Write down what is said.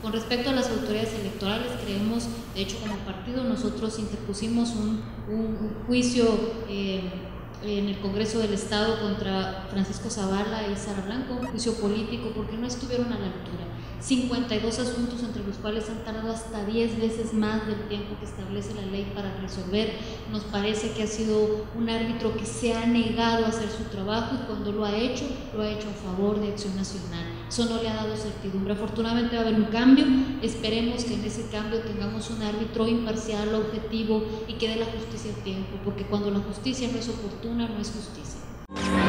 Con respecto a las autoridades electorales, creemos, de hecho como partido nosotros interpusimos un juicio en el Congreso del Estado contra Francisco Zavala y Sara Blanco, un juicio político porque no estuvieron a la altura. 52 asuntos entre los cuales han tardado hasta 10 veces más del tiempo que establece la ley para resolver. Nos parece que ha sido un árbitro que se ha negado a hacer su trabajo y cuando lo ha hecho a favor de Acción Nacional. Eso no le ha dado certidumbre. Afortunadamente va a haber un cambio, esperemos que en ese cambio tengamos un árbitro imparcial, objetivo y que dé la justicia a tiempo, porque cuando la justicia no es oportuna, no es justicia.